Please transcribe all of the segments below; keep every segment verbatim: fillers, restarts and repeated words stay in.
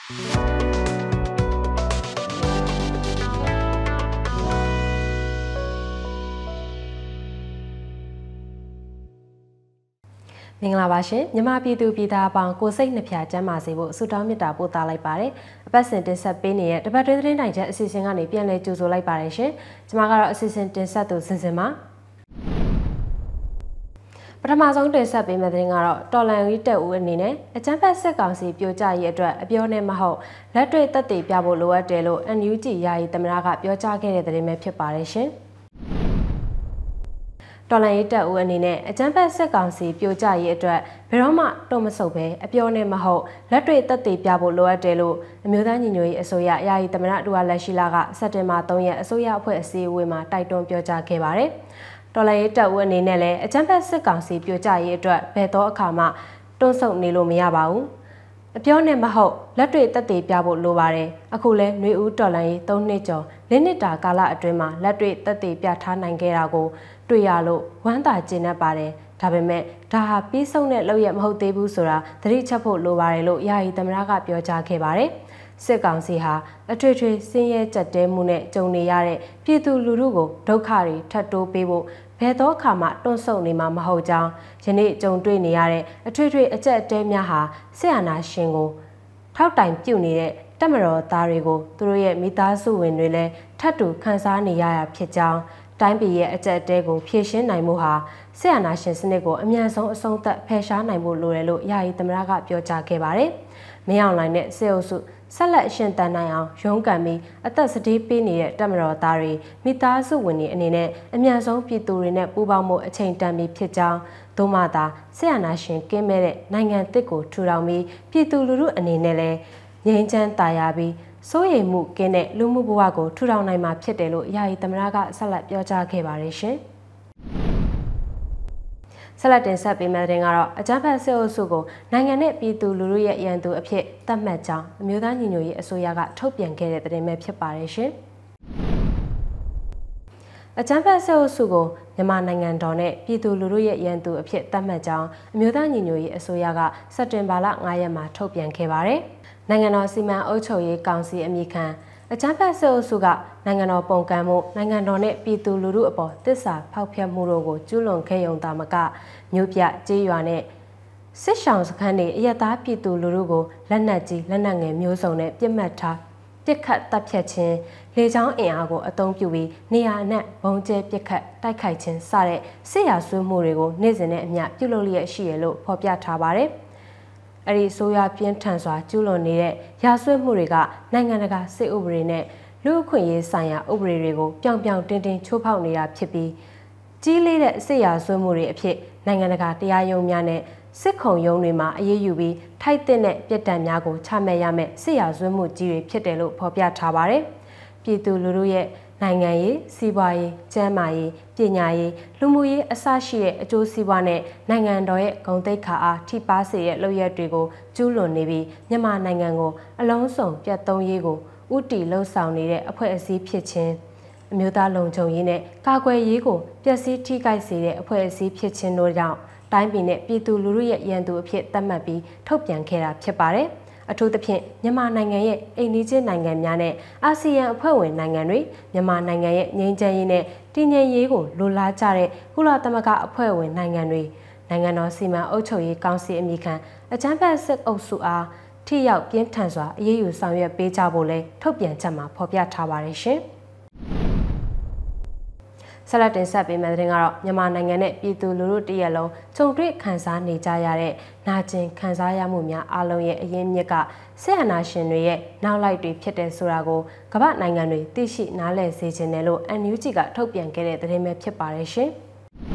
မင်္ဂလာပါရှင်မြန်မာပြည်သူပြည်သားအပေါင်းကိုစိတ်နှဖျားကျမ်းမာစေဖို့ဆုတောင်းမေတ္တာပို့သလိုက်ပါတယ်အပတ်စဉ်တင်ဆက်ပေးနေတဲ့တပတ်တွဲသတင်းတိုင်ချက်အစီအစဉ်ကနေပြန်လည်ကြိုဆိုလိုက်ပါတယ်ရှင်ကျွန်မကတော့အစီအစဉ်တင်ဆက်သူစင်စင်ပါပထမဆုံးတင်ဆက်ပေးမယ့်သတင်းကတော့တော်လန်ရီတက်ဦးအနေနဲ့အကြမ်းဖက်စစ်ကောင်စီပြိုကျရေးအတွက်အပြောနဲ့မဟုတ်လက်တွေ့သက်သေပြဖို့လိုအပ်တယ်လို့ N U G ယာယီသမ္မတကပြောကြားခဲ့တဲ့သတင်းပဲဖြစ်ပါတယ်ရှင်တော်လန်ရေးတပ်ဦးအနေနဲ့အကြမ်းဖက်စစ်ကောင်စီပြိုကျရေးအတွက်ဘယ်တော့မှတုံ့မဆုတ်ပဲအပြောနဲ့မဟုတ်လက်တွေ့သက်သေပြဖို့လိုအပ်တယ်လို့အမျိုးသားညီညွတ်ရေးအစိုးရယာယီသမ္မတဒူဝါလက်ရှိလာကစက်တင်ဘာသုံးရက်အစိုးရအဖွဲ့အစည်းအဝေးမှာတိုက်တွန်းပြောကြားခဲ့ပါတယ်။တော်လန်ရေးတပ်ဦးအနေနဲ့လည်းအကြမ်းဖက်စစ်ကောင်စီပြိုကျရေးအတွက်ဘယ်တော့အခါမှတွန့်ဆုတ်နေလို့မရပါဘူး။အပြောနဲ့မဟုတ်လက်တွေ့သက်သေပြဖို့လိုပါတယ်အခုလဲຫນွေဦးတော်လန်ရေးသုံးနှစ်ကျော်လေးနှစ်တာကာလအတွင်းမှာလက်တွေ့သက်သေပြထားနိုင်ခဲ့တာကိုတွေ့ရလို့ဝမ်းသာကျေနပ်ပါတယ်ဒါပေမဲ့ဒါဟာပြီးဆုံးတဲ့လောက်ရမဟုတ်သေးဘူးဆိုတာသတိချက်ဖို့လိုပါတယ်လို့ယာယီသမ္မတကပြောကြားခဲ့ပါတယ်စစ်ကောင်စီဟာအထွေထွေစင်းရဲကြက်တဲမှုနဲ့ကြုံနေရတဲ့ပြည်သူလူထုကိုဒုက္ခတွေထပ်တိုးပေးဖို့ဘယ်တော့အခါမှတွန့်ဆုတ်နေမှာမဟုတ်ကြောင်းယနေ့ကြုံတွေ့နေရတဲ့အထွေထွေအကြက်တဲများဟာစစ်အာဏာရှင်ကိုထောက်တိုင်ပြုတ်နေတဲ့တပ်မတော်သားတွေကိုသူတို့ရဲ့မိသားစုဝင်တွေလည်းထပ်တူခံစားနေရတာဖြစ်ကြောင်းတိုင်းပြည်ရဲ့အကြက်တဲကိုဖြည့်ရှင်းနိုင်မှုဟာစစ်အာဏာရှင်စနစ်ကိုအမြန်ဆုံးအဆုံးသတ်ဖယ်ရှားနိုင်ဖို့လိုတယ်လို့ယာယီသမ္မတကပြောကြားခဲ့ပါတယ်။မင်းအောင်လှိုင်နဲ့စစ်အုပ်စုဆက်လက်ရှင်သန်နိုင်အောင်ရုန်းကန်ပြီးအသက်စတေးပေးနေတဲ့တပ်မတော်သားတွေမိသားစုဝင်တွေအနေနဲ့အမြန်ဆုံးပြည်သူတွေနဲ့ပူးပေါင်းမှုအချိန်တန်ပြီးဖြစ်ကြောင်းသို့မှသာစစ်အာဏာရှင်ကင်းမဲ့တဲ့နိုင်ငံတစ်ကိုထူထောင်ပြီးပြည်သူလူထုအနေနဲ့လည်းငြိမ်းချမ်းသာယာပြီးစိုးရိမ်မှုကင်းတဲ့လူမှုဘဝကိုထူထောင်နိုင်မှာဖြစ်တယ်လို့ယာယီသမ္မတကဆက်လက်ပြောကြားခဲ့ပါတယ်ရှင်။ဆက်လက်တင်ဆက်ပေးမယ့်တဲ့ကတော့အကြမ်းဖက်စစ်အုပ်စုကိုနိုင်ငံနဲ့ပြည်သူလူထုရဲ့ရန်သူအဖြစ်သတ်မှတ်ကြောင်းအမျိုးသားညီညွတ်ရေးအစိုးရကထုတ်ပြန်ခဲ့တဲ့သတင်းပဲဖြစ်ပါတယ်ရှင်။အကြမ်းဖက်စစ်အုပ်စုကိုမြန်မာနိုင်ငံတော်နဲ့ပြည်သူလူထုရဲ့ရန်သူအဖြစ်သတ်မှတ်ကြောင်းအမျိုးသားညီညွတ်ရေးအစိုးရကစက်တင်ဘာလငါးရက်မှာထုတ်ပြန်ခဲ့ပါတယ်။နိုင်ငံတော်စီမံအုပ်ချုပ်ရေးကောင်စီအမည်ခံအကြမ်းဖက်စစ်အုပ်စုကနိုင်ငံတော်ပုံကန့်မှုနိုင်ငံတော်နဲ့ပြည်သူလူထုအပေါ်တစ္ဆာဖောက်ဖျက်မှုတို့ကိုကျူးလွန်ခဲ့ရုံသာမကမြို့ပြကျေးရွာနဲ့စစ်ဆောင်စခန်းတွေအရသားပြည်သူလူထုကိုလက်နက်ကြီးလက်နက်ငယ်မျိုးစုံနဲ့ပြစ်မှတ်ထားပစ်ခတ်တပ်ဖြတ်ခြင်းလေကြောင်းအင်အားကိုအသုံးပြုပြီးနေရာအနှံ့ဘုံကျဲပစ်ခတ်တိုက်ခိုက်ခြင်းစတဲ့စစ်ရာဇဝတ်မှုတွေကိုနေ့စဉ်နဲ့အမျှပြုလုပ်လျက်ရှိရလို့ဖော်ပြထားပါတယ်။အဲ့ဒီဆိုရပြင်းထန်စွာကျူးလွန်နေတဲ့ရာဇဝတ်မှုတွေကနိုင်ငံတကာစစ်ဥပဒေနဲ့လူ့အခွင့်အရေးဆိုင်ရာဥပဒေတွေကိုပြောင်ပြောင်တင်းတင်းချိုးဖောက်နေတာဖြစ်ပြီးကြီးလေးတဲ့စစ်ရာဇဝတ်မှုတွေအဖြစ်နိုင်ငံတကာတရားရုံးများနဲ့စစ်ခုံရုံးတွေမှာအရေးယူပြီးထိုက်တဲ့ပြစ်ဒဏ်များကိုချမှတ်ရမယ့်စစ်ရာဇဝတ်မှုကြီးတွေဖြစ်တယ်လို့ဖော်ပြထားပါတယ်။ပြည်သူလူထုရဲ့နိုင်ငံရေးစီးပွားရေးကျန်းမာရေးပညာရေးလူမှုရေးအစရှိတဲ့အကျိုးစီးပွားနဲ့နိုင်ငံတော်ရဲ့ဂုဏ်သိက္ခာအားထိပါစေတဲ့လုပ်ရက်တွေကိုကျူးလွန်နေပြီးမြန်မာနိုင်ငံကိုအလုံးစုံပြတ်သုံးရေးကိုဥတီလှုံ့ဆော်နေတဲ့အဖွဲ့အစည်းဖြစ်ခြင်းအမျိုးသားလုံခြုံရေးနဲ့ကာကွယ်ရေးကိုပျက်စီးထိခိုက်စေတဲ့အဖွဲ့အစည်းဖြစ်ခြင်းတို့ကြောင့်တိုင်းပြည်နဲ့ပြည်သူလူထုရဲ့ရန်သူအဖြစ်သတ်မှတ်ပြီးထုတ်ပြန်ခဲ့တာဖြစ်ပါတယ်။အထူးသဖြင့်မြန်မာနိုင်ငံရဲ့အိမ်နီးချင်းနိုင်ငံများနဲ့အာဆီယံအဖွဲ့ဝင်နိုင်ငံတွေမြန်မာနိုင်ငံရဲ့ငြိမ်းချမ်းရေးနဲ့တည်ငြိမ်ရေးကိုလိုလားကြတဲ့ကုလသမဂ္ဂအဖွဲ့ဝင်နိုင်ငံတွေနိုင်ငံတော်စီမံအုပ်ချုပ်ရေးကောင်စီအမည်ခံအကြမ်းဖက်စစ်အုပ်စုအားထိရောက်ပြင်းထန်စွာအရေးယူဆောင်ရွက်ပေးကြဖို့လဲထုတ်ပြန်ချက်မှာဖော်ပြထားပါတယ်ရှင်။ဆက်လက်တင်ဆက်ပေးမယ့်တဲ့ကတော့မြန်မာနိုင်ငံနဲ့ပြည်သူလူထုတရက်လုံးကြုံတွေ့ခံစားနေကြရတဲ့နာကျင်ခံစားရမှုများအလုံးရဲ့အရင်းမြစ်ကစစ်အာဏာရှင်တွေရဲ့နောက်လိုက်တွေဖြစ်တဲ့ဆိုတာကိုကမ္ဘာနိုင်ငံတွေသိရှိနားလည်စေချင်တယ်လို့ N U G ကထုတ်ပြန်ခဲ့တဲ့သတင်းပဲဖြစ်ပါတယ်ရှင်။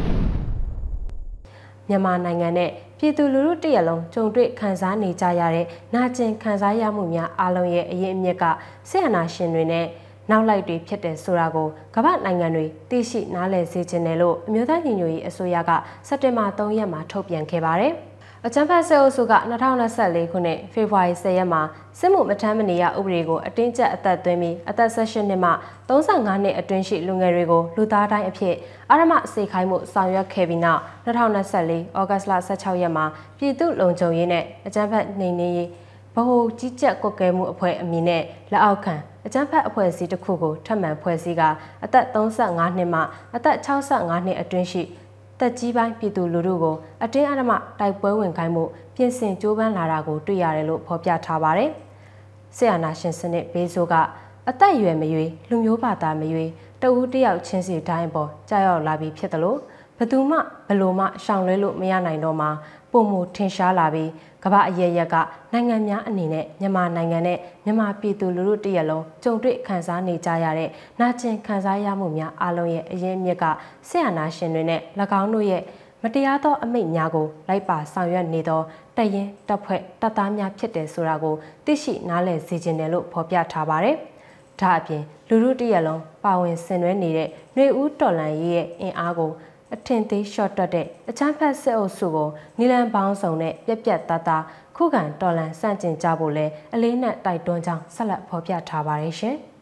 မြန်မာနိုင်ငံနဲ့ပြည်သူလူထုတရက်လုံးကြုံတွေ့ခံစားနေကြရတဲ့နာကျင်ခံစားရမှုများအလုံးရဲ့အရင်းအမြစ်ကစစ်အာဏာရှင်တွေနဲ့နောက်လိုက်တွေဖြစ်တဲ့ဆိုတာကိုကမ္ဘာနိုင်ငံတွေသိရှိနားလည်စေချင်တယ်လို့အမျိုးသားညီညွတ်ရေးအစိုးရကစက်တင်ဘာသုံးရက်မှာထုတ်ပြန်ခဲ့ပါတယ်။အကြမ်းဖက်စစ်အုပ်စုက၂၀၂၄ခုနှစ်ဖေဖော်ဝါရီ၁၀ရက်မှာစစ်မှုမထမ်းမနေရဥပဒေကိုအတင်းကျပ်အသက်သွင်းပြီးအသက်၁၈နှစ်မှ၃၅နှစ်အတွင်းရှိလူငယ်တွေကိုလူသားတိုင်းအဖြစ်အာရမစေခိုင်းမှုဆောင်ရွက်ခဲ့ပြီးနောက်၂၀၂၄ဩဂတ်လ၁၆ရက်မှာပြည်သူ့လုံခြုံရေးနဲ့အကြမ်းဖက်နှိမ်နင်းရေးဗဟိုကြီးကြပ်ကွက်ကဲမှုအဖွဲ့အမည်နဲ့လက်အောက်ခံအကြမ်းဖက်အဖွဲ့အစည်းတစ်ခုကိုထပ်မံဖွဲ့စည်းကအသက်သုံးဆယ့်ငါးနှစ်မှအသက်ခြောက်ဆယ့်ငါးနှစ်အတွင်းရှိတက်ကြီးပိုင်းပြည်သူလူထုကိုအတင်းအဓမ္မတိုက်ပွဲဝင်ခိုင်းမှုပြင်ဆင်ကြိုးပမ်းလာတာကိုတွေ့ရတယ်လို့ဖော်ပြထားပါတယ်။ဆီယနာရှင်စနစ်ဘေးဆိုကအသက်အရွယ်မရွေးလူမျိုးဘာသာမရွေးတဦးတယောက်ချင်းစီတိုင်းပေါ်ကြောက်ရောက်လာပြီးဖြစ်တယ်လို့ဘယ်သူမှဘယ်လိုမှရှောင်လွဲလို့မရနိုင်တော့မှာပုံမှုထင်ရှားလာပြီးကမ္ဘာအရရက်ကနိုင်ငံများအနေနဲ့မြန်မာနိုင်ငံနဲ့မြန်မာပြည်သူလူထုတရက်လုံးကြုံတွေ့ခံစားနေကြရတဲ့နာကျင်ခံစားရမှုများအလုံးရဲ့အရင်းမြစ်ကဆီယနာရှင်တွေနဲ့၎င်းတို့ရဲ့မတရားသောအမိန့်များကိုလိုက်ပါဆောင်ရွက်နေသောတရင်တပ်ဖွဲ့တပ်သားများဖြစ်တယ်ဆိုတာကိုသိရှိနားလည်စေချင်တယ်လို့ဖော်ပြထားပါတယ်။ဒါအပြင်လူထုတရက်လုံးပါဝင်ဆင်နွှဲနေတဲ့ຫນွေဦးတော်လှန်ရေးရဲ့အင်အားကိုအထင်သေးရှော့တွတ်တဲ့အချမ်းဖက်စစ်အုပ်စုကိုနီလန်ပေါင်းစုံနဲ့ပြက်ပြက်သားသားခုခံတော်လှန်ဆန့်ကျင်ကြဖို့လဲအလေးနက်တိုက်တွန်းကြောင်းဆက်လက်ဖော်ပြထားပါတယ်ရှင်။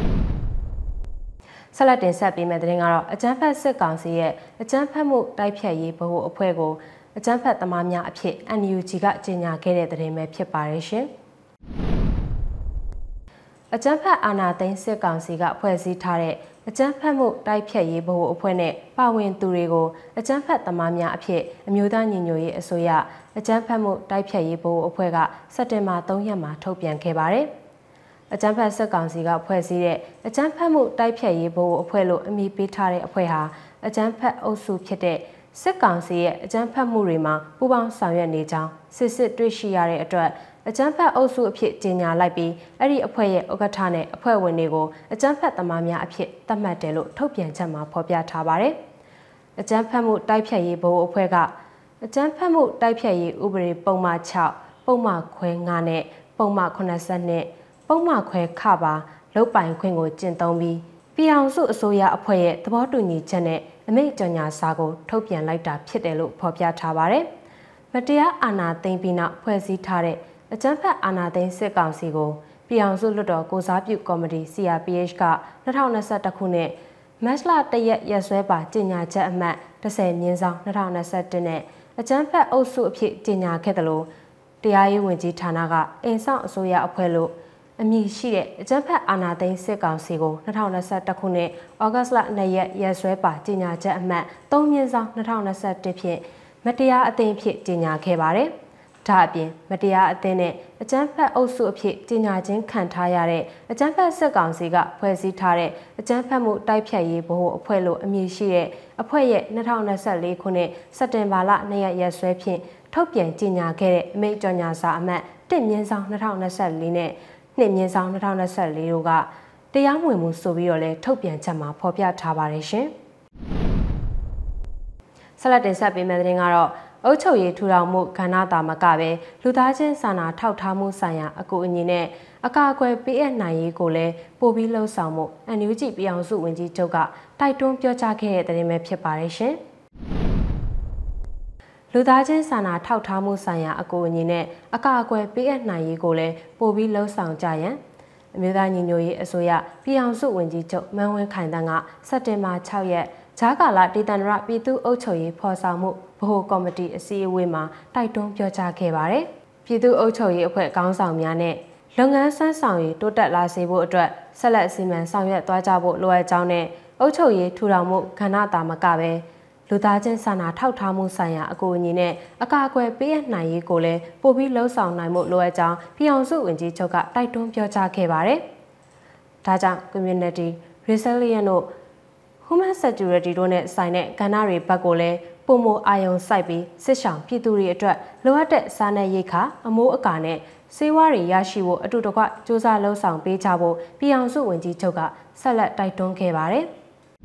ဆက်လက်တင်ဆက်ပေးမယ့်သတင်းကတော့အချမ်းဖက်စစ်ကောင်စီရဲ့အချမ်းဖက်မှုတိုက်ဖြတ်ရေးဗဟိုအဖွဲ့ကိုအချမ်းဖက်သမားများအဖြစ် N U G ကကြေညာခဲ့တဲ့သတင်းပဲဖြစ်ပါတယ်ရှင်။အချမ်းဖက်အာဏာသိမ်းစစ်ကောင်စီကဖွဲ့စည်းထားတဲ့အကြမ်းဖက်မှုတိုက်ဖြတ်ရေးဗဟိုအဖွဲ့နဲ့ပါဝင်သူတွေကိုအကြမ်းဖက်သမားများအဖြစ်အမျိုးသားညီညွတ်ရေးအစိုးရအကြမ်းဖက်မှုတိုက်ဖြတ်ရေးဗဟိုအဖွဲ့ကစက်တင်ဘာသုံးရက်မှာထုတ်ပြန်ခဲ့ပါတယ်။အကြမ်းဖက်စစ်ကောင်စီကဖွဲ့စည်းတဲ့အကြမ်းဖက်မှုတိုက်ဖြတ်ရေးဗဟိုအဖွဲ့လို့အမည်ပေးထားတဲ့အဖွဲ့ဟာအကြမ်းဖက်အုပ်စုဖြစ်တဲ့စစ်ကောင်စီရဲ့အကြမ်းဖက်မှုတွေမှာပူးပေါင်းဆောင်ရွက်နေကြောင်းစစ်စစ်တွေ့ရှိရတဲ့အတွက်အကြမ်းဖက်အုပ်စုအဖြစ်ကြေညာလိုက်ပြီးအဲ့ဒီအဖွဲ့ရဲ့ဥက္ကဋ္ဌနဲ့အဖွဲ့ဝင်တွေကိုအကြမ်းဖက်သမားများအဖြစ်သတ်မှတ်တယ်လို့ထုတ်ပြန်ချက်မှာဖော်ပြထားပါတယ်။အကြမ်းဖက်မှုတိုက်ဖြတ်ရေးဗဟိုအဖွဲ့ကအကြမ်းဖက်မှုတိုက်ဖြတ်ရေးဥပဒေပုံမှန်၆ပုံမှန်ခွဲ၅နဲ့ပုံမှန်၇၂ပုံမှန်ခွဲခပါလုတ်ပိုင်ခွင့်ကိုကျင့်သုံးပြီးပြည်အောင်စုအစိုးရအဖွဲ့ရဲ့သဘောတူညီချက်နဲ့အမိန့်ကြေညာစာကိုထုတ်ပြန်လိုက်တာဖြစ်တယ်လို့ဖော်ပြထားပါတယ်။မတရားအာဏာသိမ်းပြီးနောက်ဖွဲ့စည်းထားတဲ့အကြမ်းဖက်အာဏာသိမ်းစစ်ကောင်စီကိုပြည်အောင်စုလွှတ်တော်ကိုစားပြုကော်မတီ C R P H က၂၀၂၁ခုနှစ်မတ်လတရက်ရက်စွဲပါကြေညာချက်အမှတ်၁၀မြင်းဆောင်၂၀၂၁နဲ့အကြမ်းဖက်အုပ်စုအဖြစ်ကြေညာခဲ့တယ်လို့တရားရေးဝန်ကြီးဌာနကအိမ်ဆောင်အစိုးရအဖွဲ့လို့အမည်ရှိတဲ့အကြမ်းဖက်အာဏာသိမ်းစစ်ကောင်စီကို၂၀၂၁ခုနှစ်ဩဂတ်လ၂ရက်ရက်စွဲပါကြေညာချက်အမှတ်၃မြင်းဆောင်၂၀၂၁ဖြင့်မတရားအသင်းဖြစ်ကြေညာခဲ့ပါတယ်။ဒါအပြင်မတရားအသင်းနဲ့အကြမ်းဖက်အုပ်စုအဖြစ်ကြေညာခြင်းခံထားရတဲ့အကြမ်းဖက်စစ်ကောင်စီကဖွဲ့စည်းထားတဲ့အကြမ်းဖက်မှုတိုက်ဖြတ်ရေးဗဟိုအဖွဲ့လို့အမည်ရှိတဲ့အဖွဲ့ရဲ့၂၀၂၄ခုနှစ်စက်တင်ဘာလ၂ရက်ရက်စွဲဖြင့်ထုတ်ပြန်ကြေညာခဲ့တဲ့အမိန့်ကြေညာစာအမှတ်၁မြင်းဆောင်၂၀၂၄နဲ့၂မြင်းဆောင်၂၀၂၄တို့ကတရားမဝင်မှုဆိုပြီးတော့လဲထုတ်ပြန်ချက်မှာဖော်ပြထားပါတယ်ရှင်။ဆက်လက်တင်ဆက်ပေးမယ့်သတင်းကတော့အုပ်ချုပ်ရေးထူထောင်မှုကဏ္ဍတာမကပဲလူသားချင်းစာနာထောက်ထားမှုဆိုင်ရာအကူအညီနဲ့အကာအကွယ်ပေးအပ်နိုင်ရေးကိုလည်းပို့ပြီးလှုံ့ဆော်မှုအန်ယူဂျီပြည်အောင်စုဝန်ကြီးချုပ်ကတိုက်တွန်းပြောကြားခဲ့တဲ့သတင်းပဲဖြစ်ပါတယ်ရှင်။လူသားချင်းစာနာထောက်ထားမှုဆိုင်ရာအကူအညီနဲ့အကာအကွယ်ပေးအပ်နိုင်ရေးကိုလည်းပို့ပြီးလှုံ့ဆော်ကြရန်အမျိုးသားညီညွတ်ရေးအစိုးရပြည်အောင်စုဝန်ကြီးချုပ်မန်းဝင်းခိုင်တန်းကစက်တင်ဘာ၆ရက်ဂျာကာလာဒေသန္တရပြည်သူ့အုပ်ချုပ်ရေးဖော်ဆောင်မှုဗဟိုကော်မတီအစည်းအဝေးမှာတိုက်တွန်းပြောကြားခဲ့ပါတယ်။ပြည်သူ့အုပ်ချုပ်ရေးအဖွဲ့ခေါင်းဆောင်များနဲ့လုပ်ငန်းစွမ်းဆောင်ရည်တိုးတက်လာစေဖို့အတွက်ဆက်လက်စီမံဆောင်ရွက်သွားကြဖို့လိုအပ်ကြောင်းနဲ့အုပ်ချုပ်ရေးထူထောင်မှုကဏ္ဍတာမကပဲလူသားချင်းစာနာထောက်ထားမှုဆိုင်ရာအကူအညီနဲ့အကာအကွယ်ပေးအပ်နိုင်ရေးကိုလည်းပို့ပြီးလှုံ့ဆော်နိုင်မှုလိုအပ်ကြောင်းပြည်အောင်စုဝန်ကြီးချုပ်ကတိုက်တွန်းပြောကြားခဲ့ပါတယ်။ဒါကြောင့် community resilience တို့ human security တို့နဲ့ဆိုင်တဲ့ကဏ္ဍတွေဘက်ကိုလည်းပုံမအာယုံစိုက်ပြီးစစ်ဆောင်ပြည်သူတွေအတွက်လိုအပ်တဲ့စားနပ်ရိက္ခာအမိုးအကာနဲ့စေဝါတွေရရှိဖို့အတူတကွစ조사လှုံ့ဆော်ပေးကြဖို့ပြည်အောင်စုဝန်ကြီးချုပ်ကဆက်လက်တိုက်တွန်းခဲ့ပါတယ်။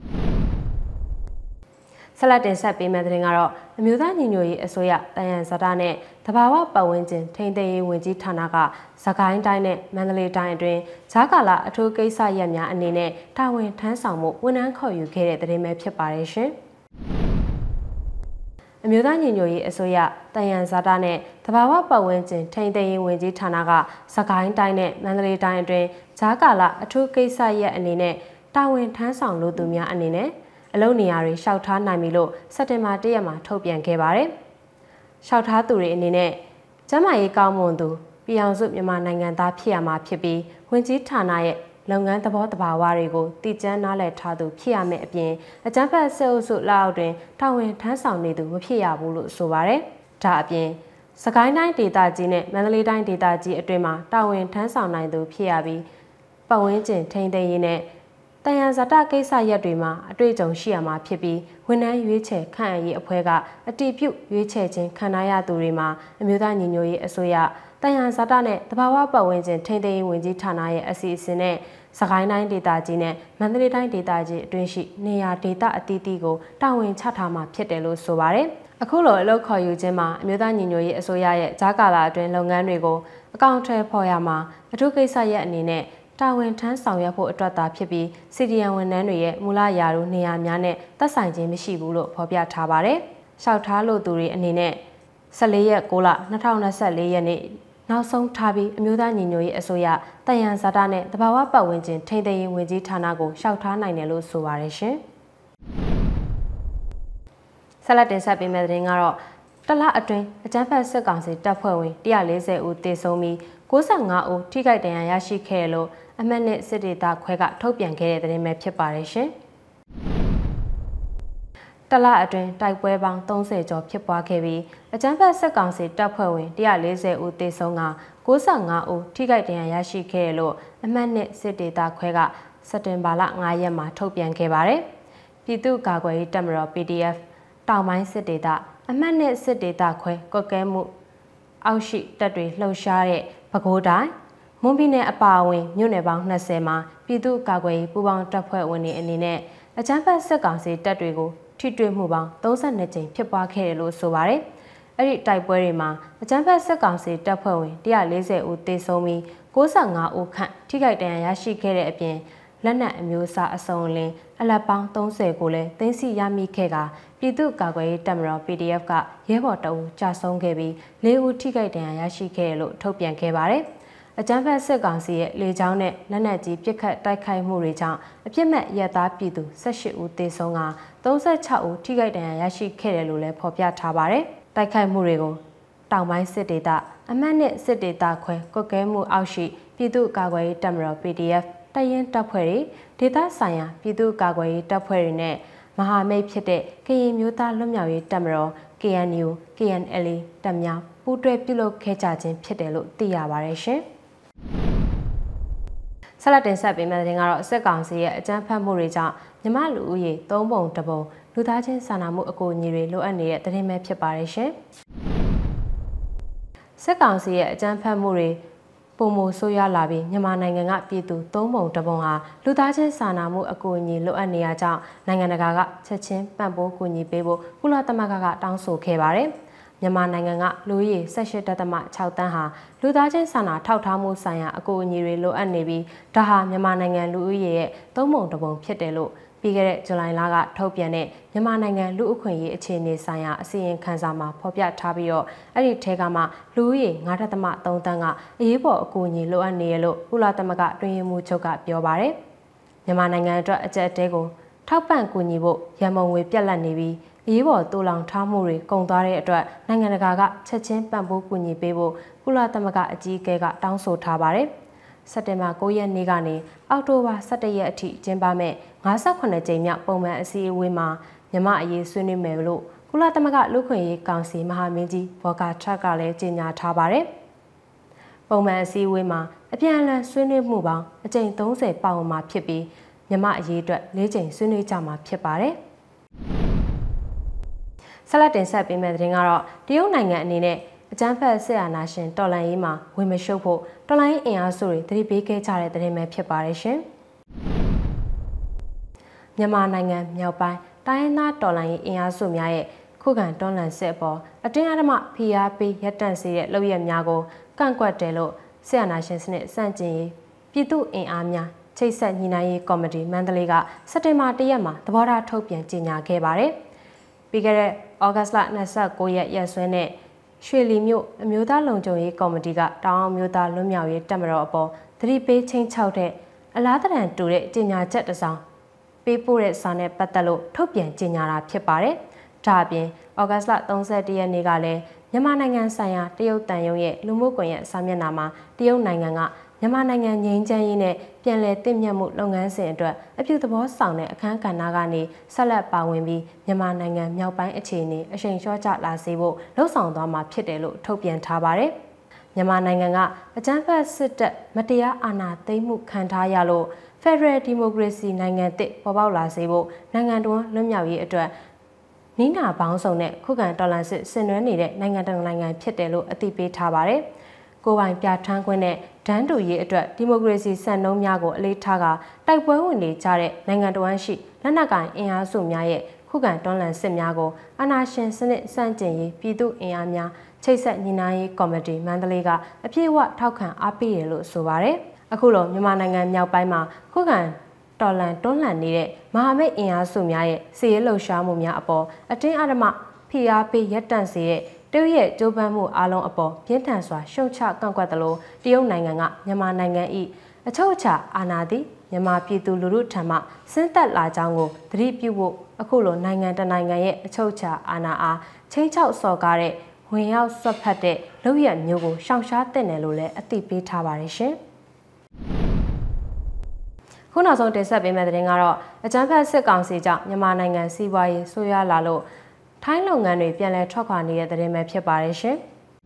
ဆက်လက်တင်ဆက်ပေးမယ့်သတင်းကတော့အမျိုးသားညီညွတ်ရေးအစိုးရတန်ရန်ဇာတာနဲ့တဘာဝပတ်ဝန်းကျင်ထိန်းသိမ်းရေးဝန်ကြီးဌာနကစကိုင်းတိုင်းနဲ့မန္တလေးတိုင်းအတွင်းဂျာကာလာအထူးကိစ္စရပ်များအနေနဲ့တာဝန်ထမ်းဆောင်မှုဝန်ထမ်းခေါ်ယူခဲ့တဲ့သတင်းပဲဖြစ်ပါတယ်ရှင်။အမျိုးသားညီညွတ်ရေးအစိုးရတန်ရန်ဇာတာနဲ့တဘာဝပတ်ဝန်းကျင်ထိန်းသိမ်းရေးဝန်ကြီးဌာနကစကိုင်းတိုင်းနဲ့မန္တလေးတိုင်းအတွင်းဂျာကာလာအထူးကိစ္စရပ်အနေနဲ့တာဝန်ထမ်းဆောင်လို့သူများအနေနဲ့အလုပ်နေရာတွေရှောက်ထားနိုင်ပြီလို့စက်တင်ဘာတရက်မှာထုတ်ပြန်ခဲ့ပါတယ်။ရှောက်ထားသူတွေအနေနဲ့ကျန်းမာရေးကောင်းမွန်သူပြည်အောင်စုမြန်မာနိုင်ငံသားဖြစ်ရမှာဖြစ်ပြီးဝင်ကြီးဌာနရဲ့လုပ်ငန်းသဘောတဘာဝတွေကိုတည်ကျမ်းနားလည်ထားသူဖြစ်ရမယ့်အပြင်အကြမ်းဖက်စစ်အုပ်စုလက်အောက်တွင်တာဝန်ထမ်းဆောင်နေသူမဖြစ်ရဘူးလို့ဆိုပါတယ်။ဒါအပြင်စကိုင်းတိုင်းဒေသကြီးနဲ့မန္တလေးတိုင်းဒေသကြီးအတွင်းမှာတာဝန်ထမ်းဆောင်နိုင်သူဖြစ်ရပြီးပတ်ဝန်းကျင်ထိန်းသိမ်းရေးနဲ့တယံဇာတကိစ္စရပ်တွေမှာအတွေ့အကြုံရှိရမှာဖြစ်ပြီးဝန်ထမ်းရွေးချယ်ခန့်အပ်ရေးအဖွဲ့ကအတည်ပြုရွေးချယ်ခြင်းခံရသူတွေမှာအမျိုးသားညီညွတ်ရေးအစိုးရတယံဇာတနဲ့တဘာဝပတ်ဝန်းကျင်ထိန်းသိမ်းရေးဝန်ကြီးဌာနရဲ့အစီအစဉ်နဲ့စကိုင်းတိုင်းဒေသကြီးနဲ့မန္တလေးတိုင်းဒေသကြီးအတွင်းရှိနေရာဒေသအသီးသီးကိုတာဝန်ချထားမှာဖြစ်တယ်လို့ဆိုပါတယ်။အခုလိုအလုပ်ခေါ်ယူခြင်းမှာအမျိုးသားညီညွတ်ရေးအစိုးရရဲ့ဂျာကာလာအတွင်းလုပ်ငန်းတွေကိုအကောင့်ထဲပေါ်ရမှာအထူးကိစ္စရဲ့အနေနဲ့တာဝန်ထမ်းဆောင်ရွက်ဖို့အတွက်သာဖြစ်ပြီးစီဒီအမ်ဝန်ထမ်းတွေရဲ့မူလရာထူးနေရာများနဲ့သက်ဆိုင်ခြင်းမရှိဘူးလို့ဖော်ပြထားပါတယ်။လျှောက်ထားလို့သူတွေအနေနဲ့၁၄ရက်၉လ၂၀၂၄ရက်နေ့နောက်ဆုံးထားပြီးအမျိုးသားညီညွတ်ရေးအစိုးရတယံဇာတနဲ့တဘာဝပတ်ဝန်းကျင်ထိန်းသိမ်းရေးဝန်ကြီးဌာနကိုလျှောက်ထားနိုင်တယ်လို့ဆိုပါတယ်ရှင်။ဆက်လက်တင်ဆက်ပေးမယ့်သတင်းကတော့တလအတွင်းအကြမ်းဖက်စစ်ကောင်စီတပ်ဖွဲ့ဝင်၁၄၀ဦးသေဆုံးပြီး၉၅ဦးထိခိုက်ဒဏ်ရာရရှိခဲ့လို့အမှတ်နှစ်စစ်ဒေသခွဲကထုတ်ပြန်ခဲ့တဲ့သတင်းပဲဖြစ်ပါတယ်ရှင်။တလအတွင်းတိုက်ပွဲပေါင်း၃၀ကျော်ဖြစ်ပွားခဲ့ပြီးအကြမ်းဖက်စစ်ကောင်စီတပ်ဖွဲ့ဝင်၁၄၀ဦးသေဆုံးက၉၅ဦးထိခိုက်ဒဏ်ရာရရှိခဲ့လို့အမှတ်နှစ်စစ်ဒေသခွဲကစက်တင်ဘာလ၅ရက်မှာထုတ်ပြန်ခဲ့ပါတယ်။ပြည်သူ့ကာကွယ်ရေးတပ်မတော် P D F တောင်ပိုင်းစစ်ဒေသအမှတ်နှစ်စစ်ဒေသခွဲကွက်ကဲမှုအောက်ရှိတပ်တွေလှုပ်ရှားတဲ့ပဲခူးတိုင်းမွန်ပြည်နယ်အပါအဝင်မြို့နယ်ပေါင်း၂၀မှာပြည်သူ့ကာကွယ်ရေးပူးပေါင်းတပ်ဖွဲ့ဝင်တွေအနေနဲ့အကြမ်းဖက်စစ်ကောင်စီတပ်တွေကိုထိတွေ့မှုပေါင်း၃၂ကြိမ်ဖြစ်ပွားခဲ့တယ်လို့ဆိုပါတယ်။အဲ့ဒီတိုက်ပွဲတွေမှာအကြမ်းဖက်စစ်ကောင်စီတပ်ဖွဲ့ဝင်၁၄၀ဦးသေဆုံးပြီး၉၅ဦးခန့်ထိခိုက်ဒဏ်ရာရရှိခဲ့တဲ့အပြင်လက်နက်အမျိုးအစားအစုံအလင်အလက်ပေါင်း၃၀ကိုလည်းသိမ်းဆည်းရမိခဲ့ကပြည်သူ့ကာကွယ်ရေးတပ်မတော် P D F ကရဲဘော်တအုပ်ကြာဆုံးခဲ့ပြီး၄ဦးထိခိုက်ဒဏ်ရာရရှိခဲ့တယ်လို့ထုတ်ပြန်ခဲ့ပါတယ်။အကြမ်းဖက်စစ်ကောင်စီရဲ့လေကြောင်းနဲ့လက်နက်ကြီးပစ်ခတ်တိုက်ခိုက်မှုတွေကြောင့်အပြစ်မဲ့ရဲသားပြည်သူ၁၈ဦးသေဆုံးက၃၆ဦးထိခိုက်ဒဏ်ရာရရှိခဲ့တယ်လို့လည်းဖော်ပြထားပါတယ်။တိုက်ခိုက်မှုတွေကိုတောင်ပိုင်းစစ်ဒေသအမှတ်နှစ်စစ်ဒေသခွဲကွက်ကဲမှုအောက်ရှိပြည်သူ့ကာကွယ်ရေးတပ်မတော် P D F တရင်တပ်ဖွဲ့တွေဒေသဆိုင်ရာပြည်သူ့ကာကွယ်ရေးတပ်ဖွဲ့တွေနဲ့မဟာမိတ်ဖြစ်တဲ့ကရင်မျိုးသားလွတ်မြောက်ရေးတပ်မတော် K N U K N L A တပ်များပူးတွဲပြုလုပ်ခဲ့ကြခြင်းဖြစ်တယ်လို့သိရပါတယ်ရှင်။ဆက်လက်တင်ဆက်ပေးမယ့်သတင်းကတော့စစ်ကောင်စီရဲ့အကြမ်းဖက်မှုတွေကြောင့်မြမလူဦးရေသုံးပုံတစ်ပုံလူသားချင်းစာနာမှုအကူအညီတွေလိုအပ်နေတဲ့သတင်းပဲဖြစ်ပါတယ်ရှင်။စစ်ကောင်စီရဲ့အကြမ်းဖက်မှုတွေပုံမိုဆိုးရွားလာပြီးမြန်မာနိုင်ငံကပြည်သူသုံးပုံတစ်ပုံဟာလူသားချင်းစာနာမှုအကူအညီလိုအပ်နေရကြောင်းနိုင်ငံတကာကချက်ချင်းပံ့ပိုးကူညီပေးဖို့ကုလသမဂ္ဂကတောင်းဆိုခဲ့ပါတယ်။မြန်မာနိုင်ငံကလူဦးရေ၁၈ဒသမ ၆တန်းဟာလူသားချင်းစာနာထောက်ထားမှုဆိုင်ရာအကူအညီတွေလိုအပ်နေပြီးဒါဟာမြန်မာနိုင်ငံလူဦးရေရဲ့သုံးပုံတစ်ပုံဖြစ်တယ်လို့ပြီးခဲ့တဲ့ဇူလိုင်လကထုတ်ပြန်တဲ့မြန်မာနိုင်ငံလူအခွင့်အရေးအခြေအနေဆိုင်ရာအစီရင်ခံစာမှာဖော်ပြထားပြီးတော့အဲ့ဒီထဲကမှလူဦးရေ၅ဒသမ၃တန်းကအရေးပေါ်အကူအညီလိုအပ်နေရလို့ကုလသမဂ္ဂတွင်ရမှုချုပ်ကပြောပါတယ်။မြန်မာနိုင်ငံအတွက်အကြက်တဲကိုထောက်ပံ့ကူညီဖို့ရန်ပုံငွေပြက်လက်နေပြီးအရေးပေါ်တူလောင်ထားမှုတွေကုန်သွားတဲ့အတွက်နိုင်ငံတကာကချက်ချင်းပံ့ပိုးကူညီပေးဖို့ကုလသမဂ္ဂအကြီးအကဲကတောင်းဆိုထားပါတယ်။စက်တင်ဘာ၉ရက်နေ့ကနေအောက်တိုဘာ၁၁ရက်အထိကျင်းပမဲ့၅၈ကြိမ်မြောက်ပုံမှန်အစည်းအဝေးမှာမြန်မာအရေးဆွေးနွေးမယ်လို့ကုလသမဂ္ဂလူ့ခွင့်ရေးကောင်စီမဟာမင်းကြီးဘော်ကာထရက်ကလည်းကြေညာထားပါတယ်။ပုံမှန်အစည်းအဝေးမှာအပြန်အလှန်ဆွေးနွေးမှုပေါင်းအကြိမ်၃၀ပါဝင်မှာဖြစ်ပြီးမြန်မာအရေးအတွက်၄ကြိမ်ဆွေးနွေးကြမှာဖြစ်ပါတယ်။ဆက်လက်တင်ဆက်ပေးမယ့်သတင်းကတော့တရုတ်နိုင်ငံအနေနဲ့အကြမ်းဖက်စစ်အာဏာရှင်တော်လှန်ရေးမှာဝင်မရှုပ်ဖို့တော်လှန်ရေးအင်အားစုတွေသတိပေးခဲ့ကြတဲ့သတင်းပဲဖြစ်ပါတယ်ရှင်။မြန်မာနိုင်ငံမြောက်ပိုင်းတိုင်းရင်းသားတော်လှန်ရေးအင်အားစုများရဲ့ခုခံတွန်းလှန်စစ်အပေါ်အတင်းအဓမ္မဖိအားပေးရပ်တန့်စေတဲ့လုပ်ရက်များကိုကန့်ကွက်တယ်လို့စစ်အာဏာရှင်စနစ်စန့်ကျင်ရေးပြည်သူ့အင်အားများချိတ်ဆက်ညီနိုင်ရေးကော်မတီမန္တလေးကစက်တင်ဘာ၁ရက်မှာသဘောထားထုတ်ပြန်ကြေညာခဲ့ပါတယ်။ပြီးခဲ့တဲ့ဩဂတ်လ၂၉ရက်ရက်စွဲနဲ့ရွှေလီမြို့အမျိုးသားလုံခြုံရေးကော်မတီကတောင်အောင်မျိုးသားလွတ်မြောက်ရေးတပ်မတော်အပေါ်သတိပေးချင်းချောက်တဲ့အလားတန်တူတဲ့ကြေညာချက်တစ်စောင်ပေးပို့တဲ့စာနဲ့ပတ်သက်လို့ထုတ်ပြန်ကြေညာတာဖြစ်ပါတယ်။ဒါအပြင်ဩဂတ်လ၃၁ရက်နေ့ကလည်းမြမြန်မာနိုင်ငံဆိုင်ရာတရုတ်တန်ယုံရဲ့လူမှုကွန်ရက်စာမျက်နှာမှာတရုတ်နိုင်ငံကမြန်မာနိုင်ငံငြိမ်းချမ်းရေးနဲ့ပြည်လည်တည်မြဲမှုလုပ်ငန်းစဉ်အတွက်အပြုသဘောဆောင်တဲ့အခမ်းကဏ္ဍကနေဆက်လက်ပါဝင်ပြီးမြန်မာနိုင်ငံမြောက်ပိုင်းအခြေအနေအရှိန်လျှော့ချလာစေဖို့လှုံ့ဆော်သွားမှာဖြစ်တယ်လို့ထုတ်ပြန်ထားပါတယ်။မြန်မာနိုင်ငံကအကြမ်းဖက်စစ်တပ်မတရားအာဏာသိမ်းမှုခံထားရလို့ဖက်ဒရယ်ဒီမိုကရေစီနိုင်ငံသစ်ပေါ်ပေါက်လာစေဖို့နိုင်ငံတော်လွတ်မြောက်ရေးအတွက်နီးနာပေါင်းစုံနဲ့ခုခံတော်လှန်စစ်ဆင်နွှဲနေတဲ့နိုင်ငံတော်နိုင်ငံဖြစ်တယ်လို့အသိပေးထားပါတယ်။ကိုပိုင်ပြဋ္ဌာန်းခွင့်နဲ့ဒန်းတူရေးအတွက်ဒီမိုကရေစီစံနှုန်းများကိုအလေးထားကတိုက်ပွဲဝင်နေကြတဲ့နိုင်ငံတော်ရှိလက်နက်ကိုင်အင်အားစုများရဲ့ခုခံတော်လှန်စစ်များကိုအာဏာရှင်စနစ်စန့်ကျင်ရေးပြည်သူ့အင်အားများချိတ်ဆက်ညီနိုင်ရေးကော်မတီမန္တလေးကအပြည့်အဝထောက်ခံအားပေးတယ်လို့ဆိုပါတယ်။အခုလိုမြန်မာနိုင်ငံမြောက်ပိုင်းမှာခုခံတော်လှန်တွန်းလှန်နေတဲ့မဟာမိတ်အင်အားစုများရဲ့စီရေးလှုပ်ရှားမှုများအပေါ်အတင်းအဓမ္မဖိအားပေးရပ်တန့်စေတဲ့တရုတ်ရဲ့ကြိုးပမ်းမှုအလုံးအပေါ်ပြင်းထန်စွာရှုံချကန့်ကွက်သလိုတရုတ်နိုင်ငံကမြန်မာနိုင်ငံ၏အချုပ်အခြာအာဏာသည်မြန်မာပြည်သူလူထုထံမှဆင်းသက်လာကြောင်းကိုသတိပြုဖို့အခုလိုနိုင်ငံတနိုင်ငံရဲ့အချုပ်အခြာအာဏာအားချင်းချောက်စော်ကားတဲ့ဝင်ရောက်ဆွတ်ဖက်တဲ့လုပ်ရမျိုးကိုရှောင်ရှားတဲ့နယ်လို့လည်းအသိပေးထားပါတယ်ရှင်။ခုနောက်ဆုံးတင်ဆက်ပေးမယ့်သတင်းကတော့အကြမ်းဖက်စစ်ကောင်စီကြောင့်မြန်မာနိုင်ငံစီးပွားရေးဆိုးရွားလာလို့ထိုင်းလုပ်ငန်းတွေပြန်လည်ထွက်ခွာနေတဲ့သတင်းပဲဖြစ်ပါတယ်ရှင်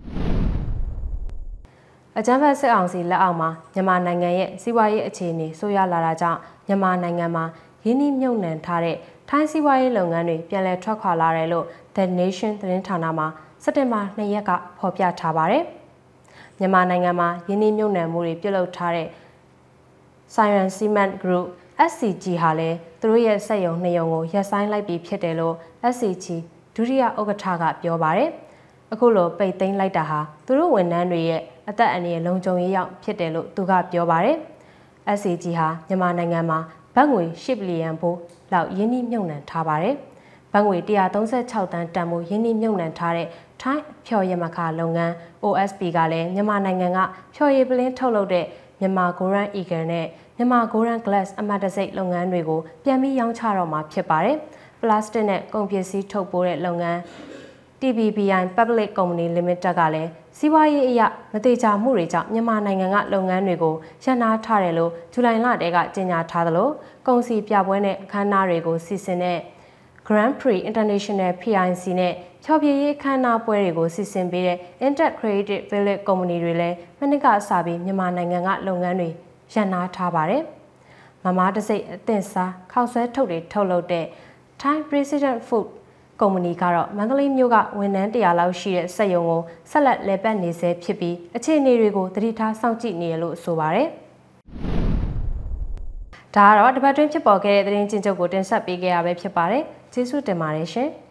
။အကြမ်းဖက်စစ်အောင်စီလက်အောက်မှာမြန်မာနိုင်ငံရဲ့စီးပွားရေးအခြေအနေဆိုးရွားလာတာကြောင့်မြန်မာနိုင်ငံမှာရင်းနှီးမြှုပ်နှံထားတဲ့ထိုင်းစီးပွားရေးလုပ်ငန်းတွေပြန်လည်ထွက်ခွာလာတယ်လို့ The Nation သတင်းဌာနမှာစက်တင်ဘာနှစ်ရက်ကဖော်ပြထားပါတယ်။မြန်မာနိုင်ငံမှာရင်းနှီးမြှုပ်နှံမှုတွေပြုလုပ်ထားတဲ့Siren Cement Group အက်စ် စီ ဂျီ ဟာလည်းသူတို့ရဲ့စက်ရုံနှစ်ရုံကိုရပ်ဆိုင်းလိုက်ပြီးဖြစ်တယ်လို့ အက်စ် စီ ဂျီ ဒုတိယဥက္ကဋ္ဌကပြောပါတယ်။အခုလိုပိတ်သိမ်းလိုက်တာဟာသူတို့ဝန်ထမ်းတွေရဲ့အသက်အန္တရာယ်လုံခြုံရေးရောက်ဖြစ်တယ်လို့သူကပြောပါတယ်။ အက်စ် စီ ဂျီ ဟာမြန်မာနိုင်ငံမှာဘတ်ငွေ၈ဘီလီယံဖိုးလောက်ရင်းနှီးမြှုပ်နှံထားပါတယ်။ဘတ်ငွေ၁၃၆တန်းတန်ဖိုးရင်းနှီးမြှုပ်နှံထားတဲ့ထိုင်းဖျော်ရည်မခလုပ်ငန်း အို အက်စ် ပီ ကလည်းမြန်မာနိုင်ငံကဖျော်ရည်ပလင်းထုတ်လုပ်တဲ့မြန်မာ Goran Eagle နဲ့မြန်မာ Goran Glass အမတ်တံဆိပ်လုပ်ငန်းတွေကိုပြန်ပြီးရောင်းချတော့မှာဖြစ်ပါတယ်။ပလတ်စတစ်နဲ့ကုန်ပစ္စည်းထုတ်ပိုးတဲ့လုပ်ငန်း တီ ဘီ ဘီ အိုင် Public Company Limited ကလည်းစီးပွားရေးအရမတိကျမှုတွေကြောင့်မြန်မာနိုင်ငံကလုပ်ငန်းတွေကိုရပ်နားထားတယ်လို့ဇူလိုင်လတည်းကကြေညာထားသလိုကုန်စည်ပြပွဲနဲ့အခမ်းအနားတွေကိုစီစဉ်တဲ့ Grand Prix International ပီ အိုင် စီ နဲ့ဖျော်ဖြေရေးအခမ်းအနားပွဲတွေကိုစီစဉ်ပေးတဲ့ Inter Creative Village Company တွေလည်းမနှစ်ကစပြီးမြန်မာနိုင်ငံကလုပ်ငန်းတွေရပ်နားထားပါတယ်။မမားတစိတ်အသင့်စားခောက်ဆွဲထုတ်တွေထုတ်လုပ်တဲ့ Thai President Food ကုမ္ပဏီကတော့မန္တလေးမြို့ကဝန်ထမ်းတရာလောက်ရှိတဲ့စက်ရုံကိုဆက်လက်လည်ပတ်နေဆဲဖြစ်ပြီးအခြေအနေတွေကိုသတိထားစောင့်ကြည့်နေရလို့ဆိုပါတယ်။ဒါကတော့တပတ်တွင်းဖြစ်ပေါ်ခဲ့တဲ့သတင်းချင်းချုပ်ကိုတင်ဆက်ပေးခဲ့ရပဲဖြစ်ပါတယ်။ကျေးဇူးတင်ပါတယ်ရှင်။